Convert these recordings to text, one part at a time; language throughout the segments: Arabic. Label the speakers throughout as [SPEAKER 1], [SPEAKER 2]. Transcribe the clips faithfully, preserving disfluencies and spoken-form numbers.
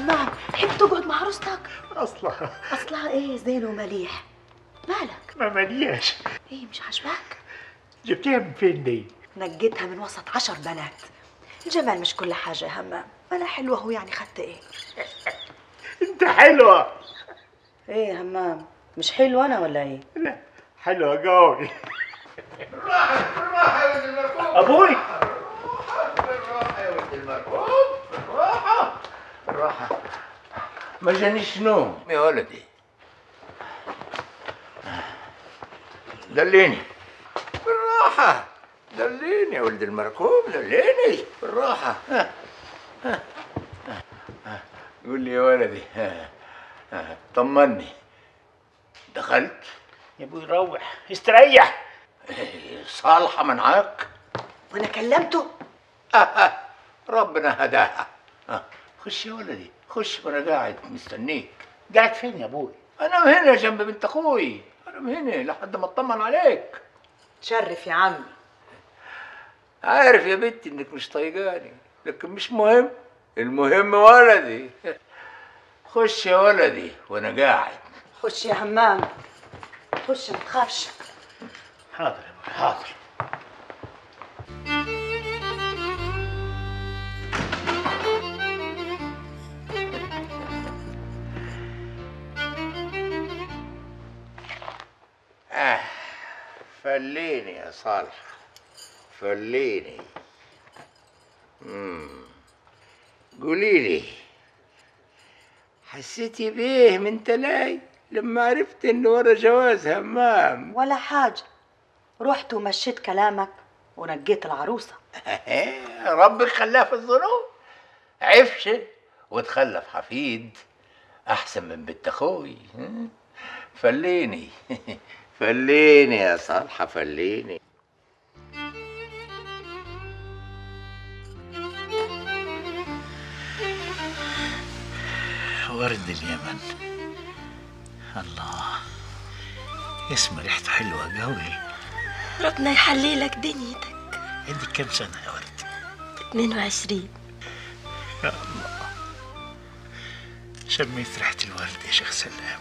[SPEAKER 1] همام حب تقعد مع عروستك؟
[SPEAKER 2] اصلها
[SPEAKER 1] اصلها ايه زين ومليح؟ مالك؟
[SPEAKER 2] ما ملياش.
[SPEAKER 1] ايه مش عاجباك؟
[SPEAKER 2] جبتيها من فين دي؟
[SPEAKER 1] نقيتها من وسط عشر بنات. الجمال مش كل حاجة يا همام، انا حلوة هو يعني خدت ايه؟
[SPEAKER 2] انت حلوة.
[SPEAKER 1] ايه يا همام مش حلوة انا ولا ايه؟
[SPEAKER 2] لا حلوة قوي.
[SPEAKER 3] بالراحة بالراحة يا ولد المركوب.
[SPEAKER 2] ابوي
[SPEAKER 3] بالراحة يا ولد المركوب. بالراحة بالراحة. ما جانيش نوم يا ولدي. دليني بالراحة. دليني يا ولد المركوب، دليني بالراحة. ها ها ها. قول لي يا ولدي، ها ها. طمني، دخلت؟
[SPEAKER 2] يا ابوي روح استريح.
[SPEAKER 3] صالحة منعاك؟
[SPEAKER 1] وانا كلمته؟
[SPEAKER 3] ربنا هداها. خش يا ولدي خش، وانا قاعد مستنيك.
[SPEAKER 2] قاعد فين يا ابوي؟
[SPEAKER 3] انا هنا جنب بنت اخوي، انا هنا لحد ما اطمن عليك.
[SPEAKER 1] تشرف يا عمي.
[SPEAKER 3] عارف يا بنتي انك مش طايقاني، لكن مش مهم، المهم ولدي. خش يا ولدي وانا قاعد.
[SPEAKER 1] خش يا همام خش ما تخافش.
[SPEAKER 2] حاضر يا ابوي حاضر.
[SPEAKER 3] آه فليني يا صالح، فليني. امم قولي لي، حسيتي بيه من تلاي لما عرفت انه ورا جواز همام؟
[SPEAKER 1] ولا حاجة، رحت ومشيت كلامك ونقيت العروسة.
[SPEAKER 3] ربك خلاه في الظروف، عفش وتخلف حفيد احسن من بنت اخوي. فليني فليني يا صالحة فليني.
[SPEAKER 2] ورد اليمن، الله اسم ريحته حلوة قوي.
[SPEAKER 4] ربنا يحلي لك دنيتك.
[SPEAKER 2] عندك كم سنة يا ورد؟
[SPEAKER 4] اثنين وعشرين.
[SPEAKER 2] يا الله شميت ريحة الورد يا شيخ سلام.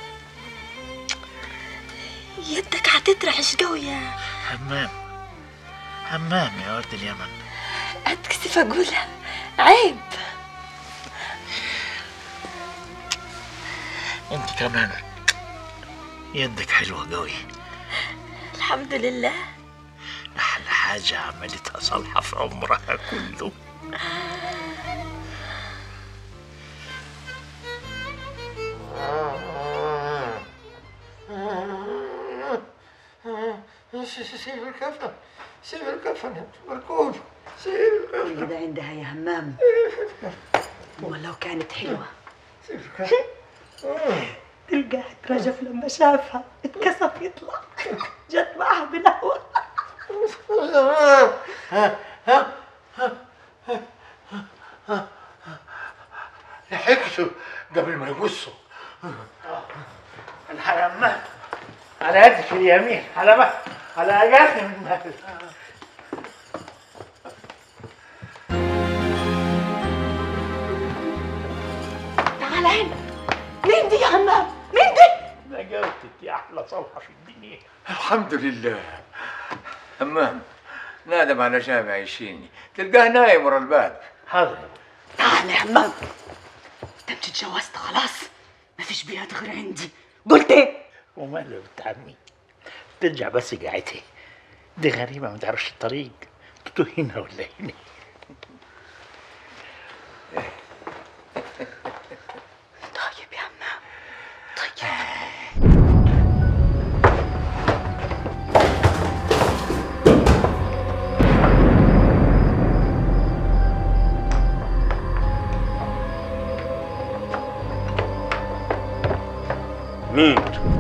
[SPEAKER 4] يدك هتترعش قوي يا
[SPEAKER 2] همام. همام يا ورد اليمن.
[SPEAKER 4] اتكسف اقولها، عيب.
[SPEAKER 2] انت كمان يدك حلوة قوي.
[SPEAKER 4] الحمد لله.
[SPEAKER 2] احلى حاجة عملتها صالحة في عمرها كله.
[SPEAKER 3] سيب الكفن، سيب الكفن مركوب، سيب الكفن.
[SPEAKER 1] كده عندها يا همام ولو كانت حلوة.
[SPEAKER 3] سيب الكفن.
[SPEAKER 1] تلقاه اترجف لما شافها اتكسف يطلع، جت معها بالهوى.
[SPEAKER 3] لحقته قبل ما يقصوا.
[SPEAKER 2] الحرمان على يدك اليمين، على ما على اجاثي من مهل.
[SPEAKER 1] تعال هنا. مين دي يا همام؟ مين دي؟
[SPEAKER 2] نجوتك يا احلى صالحة في الدنيا.
[SPEAKER 3] الحمد لله. همام نادم على جامع يشيني، تلقاه نايم ورا الباب.
[SPEAKER 2] حاضر.
[SPEAKER 1] تعال يا همام. انت مش اتجوزت خلاص؟ مفيش بيات غير عندي. قلت ايه؟
[SPEAKER 2] وماله يا بنت عمي، ترجع بس قاعدتي، دي غريبة ما تعرفش الطريق، تتوه هنا ولا هنا.
[SPEAKER 1] طيب يا همام طيب.
[SPEAKER 5] مين؟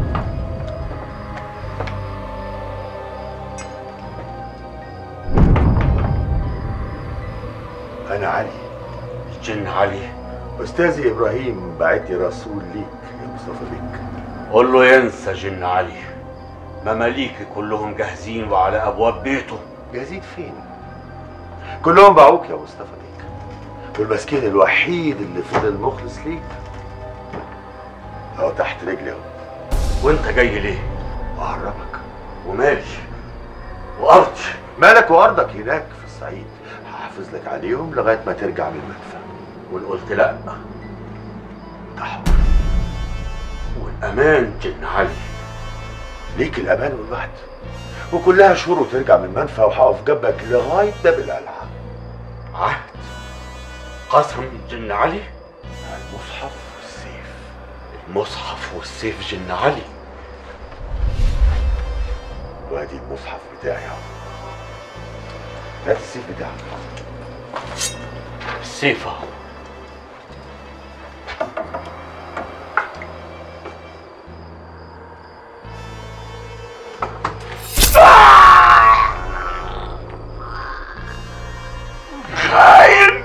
[SPEAKER 6] أنا علي.
[SPEAKER 5] الجن علي.
[SPEAKER 6] أستاذي إبراهيم بعت لي رسول ليك يا مصطفى بيك.
[SPEAKER 5] قول له ينسى جن علي، مماليكي كلهم جاهزين وعلى أبواب بيته.
[SPEAKER 6] جاهزين فين؟ كلهم باعوك يا مصطفى بيك، والمسكين الوحيد اللي فضل مخلص ليك اهو تحت رجلي اهو.
[SPEAKER 5] وانت جاي ليه؟
[SPEAKER 6] اهربك.
[SPEAKER 5] ومالي وارضي؟
[SPEAKER 6] مالك وارضك هناك في الصعيد، هحافظ لك عليهم لغايه ما ترجع من المدفع.
[SPEAKER 5] وان قلت لا
[SPEAKER 6] انت حر.
[SPEAKER 5] والامان جن علي.
[SPEAKER 6] ليك الامان والوعد، وكلها شهور وترجع من المنفى وهقف جنبك لغايه باب القلعه.
[SPEAKER 5] عهد؟ قسم جن علي؟
[SPEAKER 6] المصحف والسيف.
[SPEAKER 5] المصحف والسيف جن علي.
[SPEAKER 6] وادي المصحف بتاعي اهو. هات السيف بتاعك.
[SPEAKER 5] السيف اهو.
[SPEAKER 6] خاين.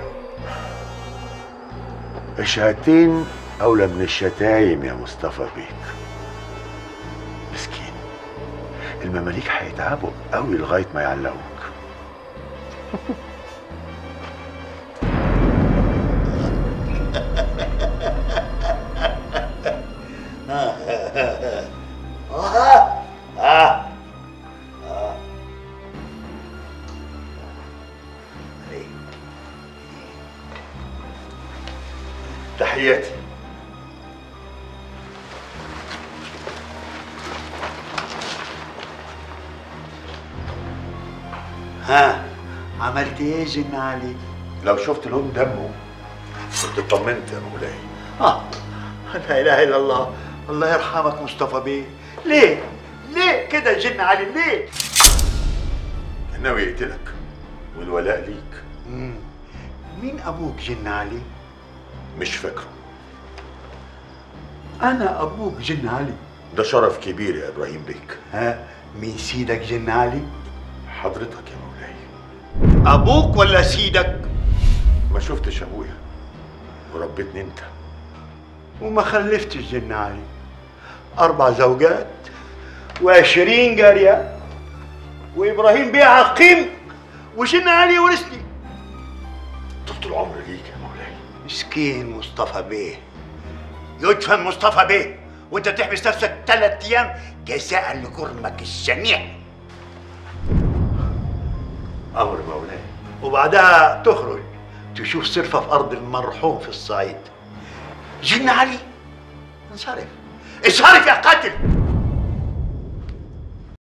[SPEAKER 6] الشهادتين اولى من الشتايم يا مصطفى بيك. مسكين المماليك هيتعبوا قوي لغايه ما يعلقوك. تحياتي.
[SPEAKER 7] ها عملت ايه جن علي؟
[SPEAKER 6] لو شفت لون دمه كنت اطمنت يا مولاي.
[SPEAKER 7] اه لا اله الا الله، الله يرحمك مصطفى بيه. ليه؟ ليه كده جن علي ليه؟
[SPEAKER 6] كان ناوي يقتلك والولاء ليك.
[SPEAKER 7] مم. مين ابوك جن علي؟
[SPEAKER 6] مش فاكره.
[SPEAKER 7] انا ابوك جن علي.
[SPEAKER 6] ده شرف كبير يا ابراهيم بيك.
[SPEAKER 7] ها مين سيدك جن علي؟
[SPEAKER 6] حضرتك يا مولاي.
[SPEAKER 7] ابوك ولا سيدك؟
[SPEAKER 6] ما شفتش ابويا وربيتني انت.
[SPEAKER 7] وما خلفتش جن علي. اربع زوجات وعشرين جاريه، وابراهيم بيه عقيم، وجن علي ورثني.
[SPEAKER 6] طول العمر ليك يا مولاي.
[SPEAKER 7] مسكين مصطفى بيه. يدفن مصطفى بيه وانت تحبس نفسك ثلاث ايام جزاء لجرمك الشنيع.
[SPEAKER 6] امر مولاي.
[SPEAKER 7] وبعدها تخرج تشوف صرفة في ارض المرحوم في الصعيد. جن علي انصرف انصرف يا قاتل.